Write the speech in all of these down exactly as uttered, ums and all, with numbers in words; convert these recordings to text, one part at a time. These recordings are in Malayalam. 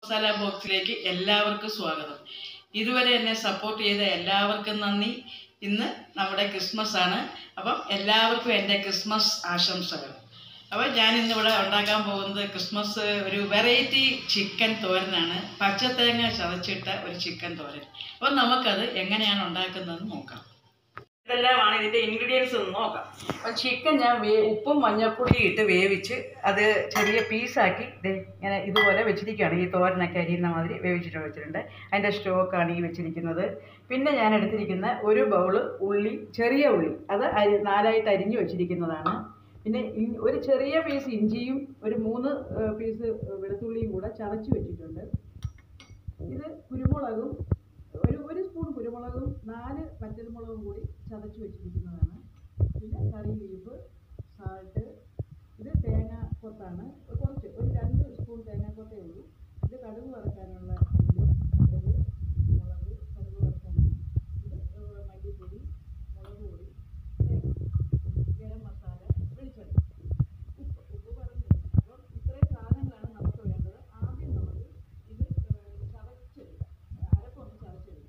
മസാല ബോക്സിലേക്ക് എല്ലാവർക്കും സ്വാഗതം. ഇതുവരെ എന്നെ സപ്പോർട്ട് ചെയ്ത എല്ലാവർക്കും നന്ദി. ഇന്ന് നമ്മുടെ ക്രിസ്മസ് ആണ്. അപ്പം എല്ലാവർക്കും എൻ്റെ ക്രിസ്മസ് ആശംസകൾ. അപ്പോൾ ഞാൻ ഇന്നിവിടെ ഉണ്ടാക്കാൻ പോകുന്നത് ക്രിസ്മസ് ഒരു വെറൈറ്റി ചിക്കൻ തോരനാണ്. പച്ചത്തേങ്ങ ചതച്ചിട്ട ഒരു ചിക്കൻ തോരൻ. അപ്പോൾ നമുക്കത് എങ്ങനെയാണ് ഉണ്ടാക്കുന്നതെന്ന് നോക്കാം. ഇതെല്ലാമാണ് ഇതിൻ്റെ ഇൻഗ്രീഡിയൻസ് എന്ന് നോക്കാം. അപ്പം ചിക്കൻ ഞാൻ വേ ഉപ്പും മഞ്ഞൾപ്പൊടി ഇട്ട് വേവിച്ച് അത് ചെറിയ പീസാക്കി ഇങ്ങനെ ഇതുപോലെ വെച്ചിരിക്കുകയാണ്. ഈ തോരനൊക്കെ അരിയുന്ന മാതിരി വേവിച്ചിട്ട് വെച്ചിട്ടുണ്ട്. അതിൻ്റെ സ്റ്റോക്കാണ് ഈ വെച്ചിരിക്കുന്നത്. പിന്നെ ഞാൻ എടുത്തിരിക്കുന്ന ഒരു ബൗള് ഉള്ളി, ചെറിയ ഉള്ളി, അത് അരി നാലായിട്ട് അരിഞ്ഞു വെച്ചിരിക്കുന്നതാണ്. പിന്നെ ഒരു ചെറിയ പീസ് ഇഞ്ചിയും ഒരു മൂന്ന് പീസ് വെളുത്തുള്ളിയും കൂടെ ചതച്ച് വെച്ചിട്ടുണ്ട്. ഇത് കുരുമുളകും ഒരു ഒരു സ്പൂൺ കുരുമുളകും നാല് പച്ചമുളകും കൂടി ചതച്ച് വെച്ചിരിക്കുന്നതാണ്. പിന്നെ കറി ലീഫ്, സാൾട്ട്, ഇത് തേങ്ങ കൊത്താണ്. കുറച്ച് ഒരു രണ്ട് സ്പൂൺ തേങ്ങാക്കൊത്തേ ഉള്ളൂ. ഇത് കടുക് വറുക്കാനുള്ള കടുക്, മുളക്, കടുക് വറുക്കാനുള്ള ഇത് മല്ലിപ്പൊടി, മുളക് പൊടി, ഗരം മസാല, വെളിച്ചെണ്ണ, ഉപ്പ് ഉപ്പ് പറഞ്ഞു. അപ്പം ഇത്രയും സാധനങ്ങളാണ് നമുക്ക് വേണ്ടത്. ആദ്യം നമുക്ക് ഇത് ചതച്ചെടുക്കാം, അരപ്പൊന്ന് ചതച്ചെടുക്കാം.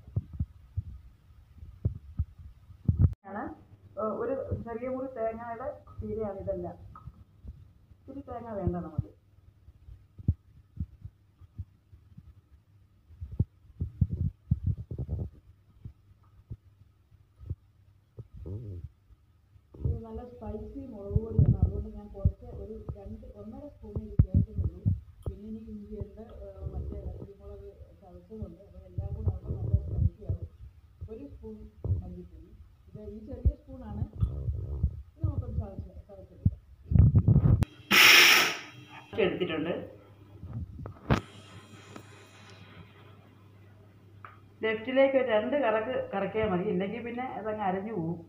ഒരു ചെറിയ മുറി തേങ്ങയുടെ തീരെയാണ് ഇതെല്ലാം. ഇത്തിരി തേങ്ങ വേണ്ട നമുക്ക്. ഇത് നല്ല സ്പൈസി മുളക് പൊടിയാണ്. അതുകൊണ്ട് ഞാൻ കുറച്ച് ഒരു രണ്ട് ഒന്നര സ്പൂൺ ഇത് ചേർക്കുന്നുള്ളൂ. പിന്നെ എനിക്ക് ഇഞ്ചിയുണ്ട്, മറ്റേ കുരുമുളക് ചതച്ചതുണ്ട്. അപ്പോൾ എല്ലാം കൂടെ ആകുമ്പോൾ നല്ല സ്പൈസിയാവും. ഒരു സ്പൂൺ മല്ലിപ്പൊടി, ഇത് ഈ ചെറിയ സ്പൂണാണ്. ഇത് നമുക്കൊന്ന് ചതച്ച് ചതച്ചെടുക്കാം. എടുത്തിട്ടുണ്ട്. ലെഫ്റ്റിലേക്ക് ഒരു രണ്ട് കറക്ക് കറക്കിയാൽ മതി, ഇല്ലെങ്കിൽ പിന്നെ അതങ്ങ് അരഞ്ഞു പോകും.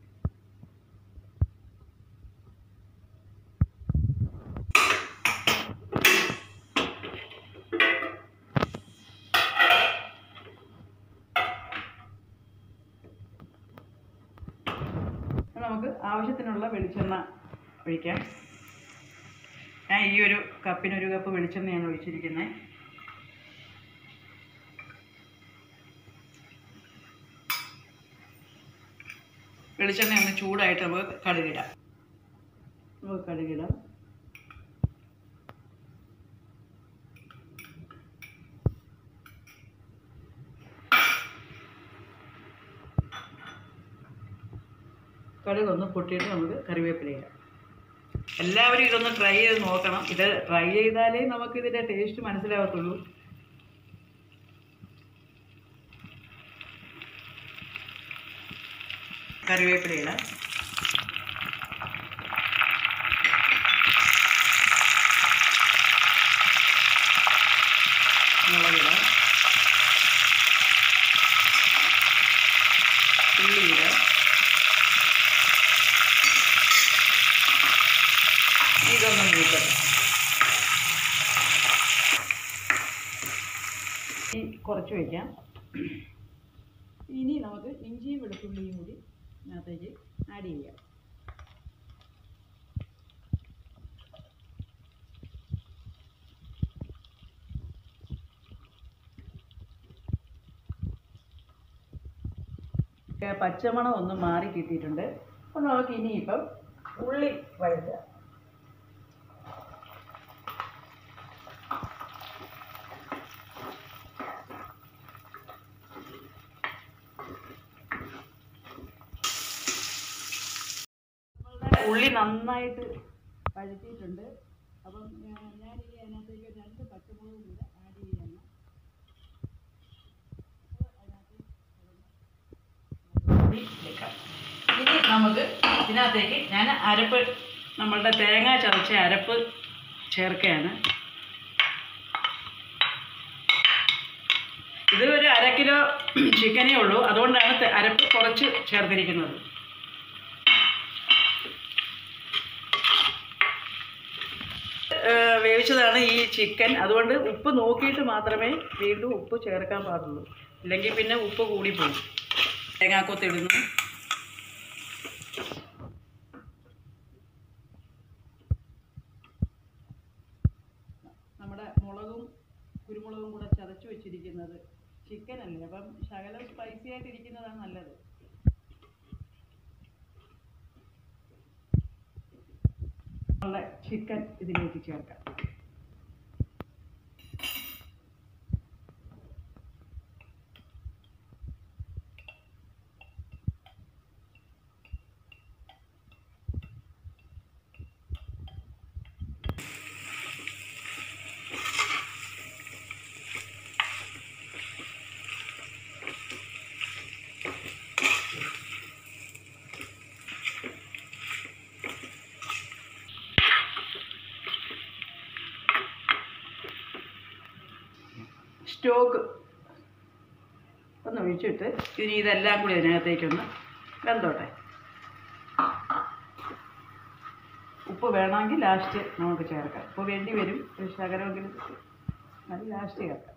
നമുക്ക് ആവശ്യത്തിനുള്ള വെളിച്ചെണ്ണ ഒഴിക്കാം. ഞാൻ ഈ ഒരു കപ്പിനൊരു കപ്പ് വെളിച്ചെണ്ണയാണ് ഒഴിച്ചിരിക്കുന്നത്. വെളിച്ചെണ്ണ ഒന്ന് ചൂടായിട്ട് നമുക്ക് കടുകിടാം. നമുക്ക് കടുകിടാം. കടുകൊന്ന് പൊട്ടിയിട്ട് നമുക്ക് കറിവേപ്പില ഇടാം. എല്ലാവരും ഇതൊന്ന് ട്രൈ ചെയ്ത് നോക്കണം. ഇത് ട്രൈ ചെയ്താലേ നമുക്ക് ഇതിൻ്റെ ടേസ്റ്റ് മനസ്സിലാകത്തുള്ളൂ. കറിവേപ്പില ഇടാം. മുളകിടാം. ഉള്ളി ഇടാം. ഇതൊന്നും മൂക്കട്ടെ. ഇനി കുറച്ച് വയ്ക്കാം. ഇനി നമുക്ക് ഇഞ്ചിയും വെളുത്തുള്ളിയും കൂടി ഇതിനകത്തേക്ക് ആഡ് ചെയ്യാം. പച്ചമണം ഒന്ന് മാറി കിട്ടിയിട്ടുണ്ട്. അപ്പോൾ നമുക്ക് ഇനിയിപ്പം ഉള്ളി വഴറ്റാം. ഉള്ളി നന്നായിട്ട് വഴറ്റിയിട്ടുണ്ട്. അപ്പം ഞാനിനി അതിനകത്തേക്ക് രണ്ട് പച്ചമുളകും കൂടെ ആഡ് ചെയ്യാണ്. ഇനി നമുക്ക് ഇതിനകത്തേക്ക് ഞാൻ അരപ്പ്, നമ്മളുടെ തേങ്ങ ചതച്ച അരപ്പ് ചേർക്കുകയാണ്. ഇത് ഒരു അര കിലോ ചിക്കനേ ഉള്ളൂ, അതുകൊണ്ടാണ് അരപ്പ് കുറച്ച് ചേർത്തിരിക്കുന്നത്. വേവിച്ചതാണ് ഈ ചിക്കൻ. അതുകൊണ്ട് ഉപ്പ് നോക്കിയിട്ട് മാത്രമേ വീണ്ടും ഉപ്പ് ചേർക്കാൻ പാടുള്ളൂ, ഇല്ലെങ്കിൽ പിന്നെ ഉപ്പ് കൂടിപ്പോകും. തേങ്ങാക്കൊത്തിടുന്നു. നമ്മുടെ മുളകും കുരുമുളകും കൂടെ ചതച്ച് വെച്ചിരിക്കുന്നത്. ചിക്കൻ അല്ലേ, അപ്പം ശകലം സ്പൈസി ആയിട്ടിരിക്കുന്നതാണ് നല്ലത്. നമ്മളുടെ ചിക്കൻ ഇതിലേക്ക് ചേർക്കാം. സ്റ്റോക്ക് ഒന്ന് ഒഴിച്ചിട്ട് ഇനി ഇതെല്ലാം കൂടി ഇതിനകത്തേക്കൊന്ന് വെന്തോട്ടെ. ഉപ്പ് വേണമെങ്കിൽ ലാസ്റ്റ് നമുക്ക് ചേർക്കാം. ഉപ്പ് വേണ്ടി വരും, ഒരു ശകലമെങ്കിലും അത് ലാസ്റ്റ് ചേർക്കാം.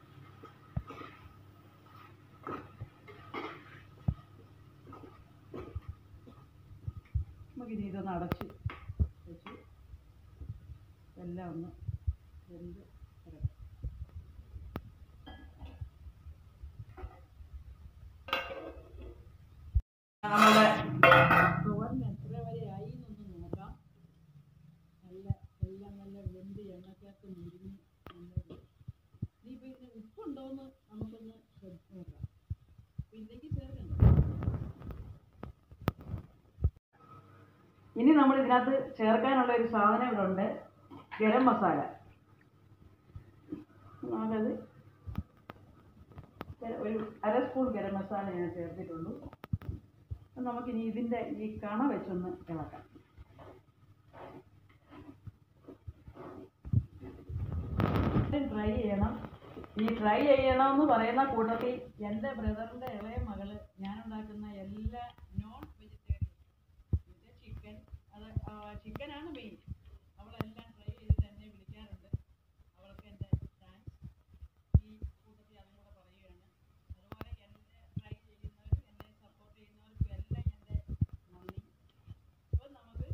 നമുക്കിനി ഇതൊന്ന് അടച്ച് വെച്ച് എല്ലാം ഒന്ന് വെന്ത് ഇറക്കാം. നമ്മുടെ ചോറിന് എത്ര വരെ ആയി എന്നൊന്ന് നോക്കാം. നല്ല എല്ലാം നല്ല വെന്ത് എണ്ണക്കകത്ത് മുരിഞ്ഞ് നല്ലത്. ഇനിയിപ്പോൾ ഇതിന് ഉപ്പുണ്ടോയെന്ന് നമുക്കൊന്ന് നോക്കാം. ഇല്ലെങ്കിൽ ചേർക്കണ്ട. ഇനി നമ്മൾ ഇതിനകത്ത് ചേർക്കാനുള്ള ഒരു സാധനം ഇവിടെ ഉണ്ട്, ഗരം മസാല. നമുക്കത് ഒരു അര സ്പൂൺ ഗരം മസാല ഞാൻ ചേർത്തിട്ടുള്ളൂ. നമുക്കിനി ഇതിൻ്റെ ഈ കണ വെച്ചൊന്ന് ഇളക്കാം. ട്രൈ ചെയ്യണം. ഈ ട്രൈ ചെയ്യണമെന്ന് പറയുന്ന കൂട്ടത്തിൽ എൻ്റെ ബ്രദറിൻ്റെ ഇളയ മകള് ഞാനുണ്ടാക്കുന്ന എല്ലാ നോൺ വെജിറ്റേറിയൻ ചിക്കൻ, അത് ചിക്കനാണ് മെയിൻ, അവളെല്ലാം ട്രൈ ചെയ്തിട്ട് എന്നെ വിളിക്കാറുണ്ട്. അവൾക്ക് എൻ്റെ താങ്ക്സ്. ഈ കൂട്ടത്തിൽ അതും കൂടെ പറയുകയാണ്. അതുപോലെ എന്നെ ട്രൈ ചെയ്യുന്നവരും എന്നെ സപ്പോർട്ട് ചെയ്യുന്നവർക്കും എല്ലാം എൻ്റെ നന്ദി. അപ്പോൾ നമുക്ക്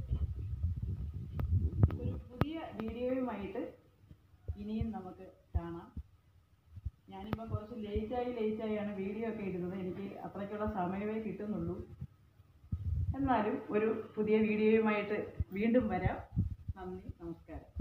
ഒരു പുതിയ വീഡിയോയുമായിട്ട് ഇനിയും നമുക്ക് കാണാം. ഞാനിപ്പോൾ കുറച്ച് ലേറ്റായി ലേറ്റായാണ് വീഡിയോ ഒക്കെ ഇടുന്നത്. എനിക്ക് അത്രയ്ക്കുള്ള സമയമേ കിട്ടുന്നുള്ളൂ. എന്നാലും ഒരു പുതിയ വീഡിയോയുമായിട്ട് വീണ്ടും വരാം. നന്ദി, നമസ്കാരം.